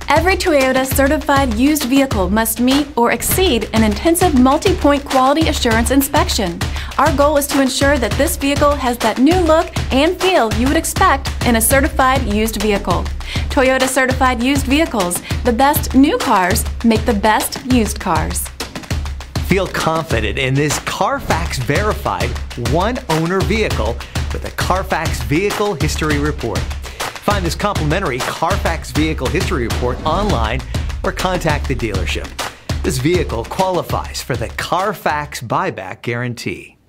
Every Toyota certified used vehicle must meet or exceed an intensive multi-point quality assurance inspection. Our goal is to ensure that this vehicle has that new look and feel you would expect in a certified used vehicle. Toyota certified used vehicles, the best new cars make the best used cars. Feel confident in this Carfax verified one-owner vehicle with a Carfax Vehicle History Report. Find this complimentary Carfax Vehicle History Report online or contact the dealership. This vehicle qualifies for the Carfax Buyback Guarantee.